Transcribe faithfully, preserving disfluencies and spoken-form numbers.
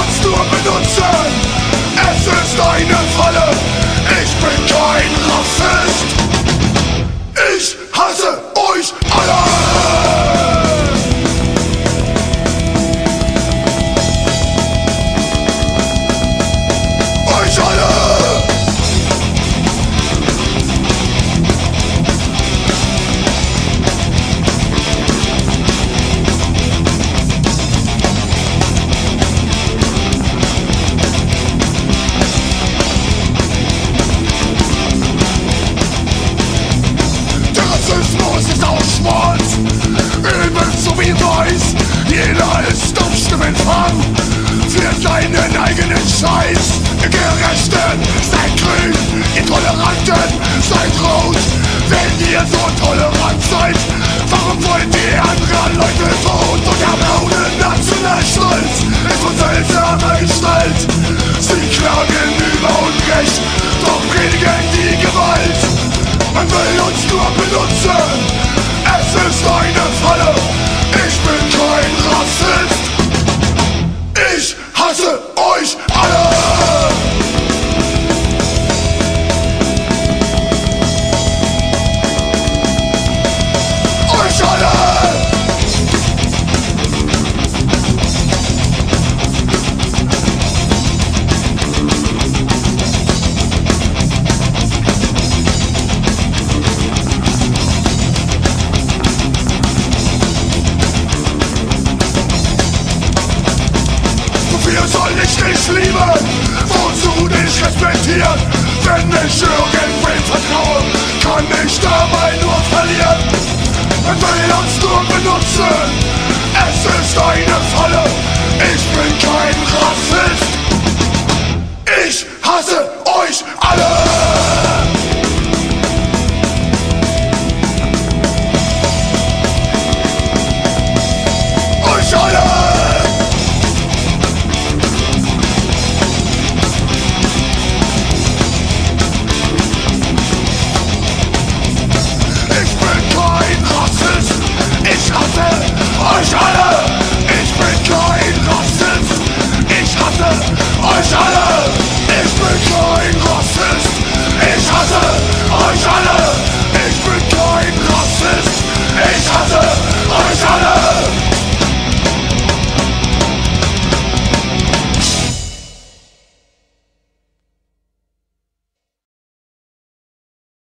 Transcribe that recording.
uns nur benutzen. Es ist eine Falle. Ich bin kein Rassist. Ich hasse euch alle. Euch alle. Ist auch schwarz, übel so wie weiß. Jeder ist auf Stimmenfang für seinen eigenen Scheiß. Ihr Gerechten, seid grün, ihr Toleranten, seid rot. Wenn ihr so tolerant seid, warum wollt ihr andere Leute tot? Und haben ohne Nationalstolz ist uns seltsam gestellt. Sie klagen über Unrecht, doch predigen die Gewalt. Man will uns nur benutzen. Es ist eine Falle. Ich bin kein Rassist. Ich hasse euch alle. Euch alle. Wofür soll ich dich lieben? Wozu dich respektieren? Wenn ich irgendwem vertraue, kann ich dabei nur verlieren. Man will uns nur benutzen. Es ist eine Falle. Ich bin kein Rassist. Ich hasse euch alle. Euch alle. Ich hasse euch alle! Ich bin kein Rassist! Ich hasse euch alle! Ich bin kein Rassist! Ich hasse euch alle!